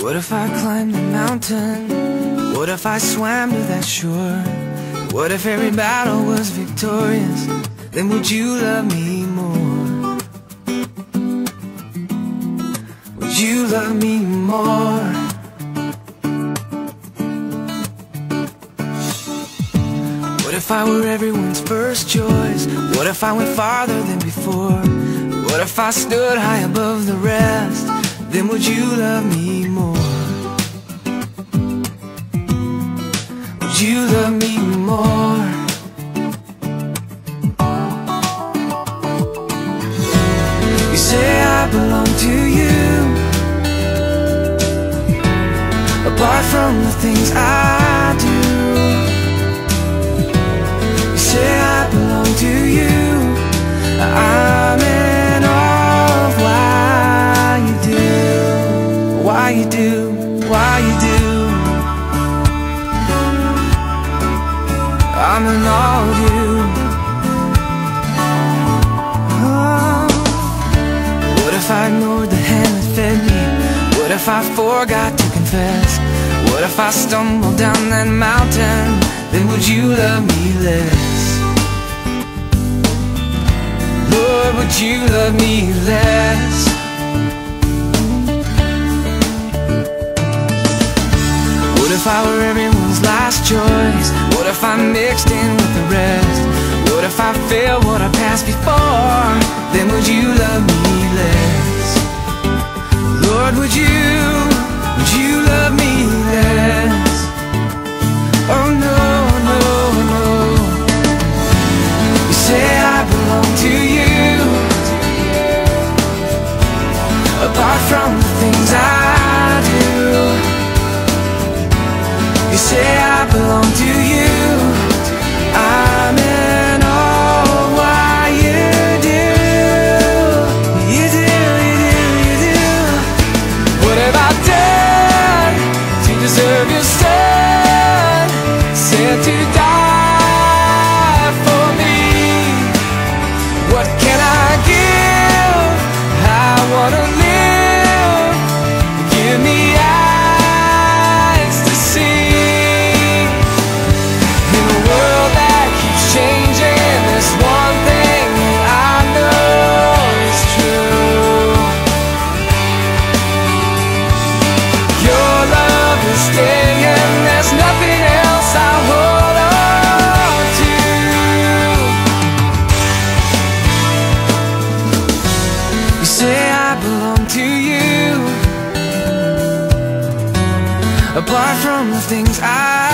What if I climbed the mountain? What if I swam to that shore? What if every battle was victorious? Then would you love me more? Would you love me more? What if I were everyone's first choice? What if I went farther than before? What if I stood high above the rest? Then would you love me more? Would you love me more? You say I belong to you, apart from the things I do. You say I belong to you, I'm in awe of why you do, why you do, why you do. I'm in awe of you. Oh. What if I ignored the hand that fed me? What if I forgot to confess? What if I stumbled down that mountain? Then would you love me less? Lord, would you love me less? What if I were everyone's last choice? What if I mixed in with the rest? What if I failed what I passed before? Then would you love me less? Lord, would you love me less? Oh no, no, no. You say I belong to you, apart from the things I do. You say I belong to you, I'm in awe of why you do. You do, you do, you do. What have I done to deserve your son? Sent to die for me. What can I give? I wanna live. Give me eyes to see. Changing, there's one thing I know is true. Your love is staying, there's nothing else I hold on to. You say I belong to you, apart from the things I